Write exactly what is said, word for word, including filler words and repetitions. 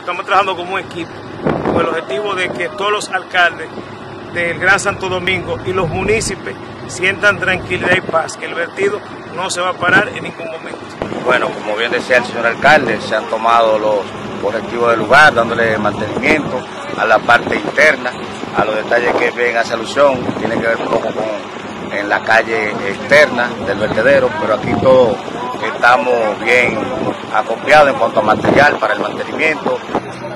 estamos trabajando como un equipo, con el objetivo de que todos los alcaldes del Gran Santo Domingo y los municipios sientan tranquilidad y paz, que el vertido no se va a parar en ningún momento. Bueno, como bien decía el señor alcalde, se han tomado los correctivos del lugar, dándole mantenimiento a la parte interna, a los detalles que ven hacia alusión, tiene que ver un poco con en la calle externa del vertedero, pero aquí todos estamos bien acopiados en cuanto a material para el mantenimiento.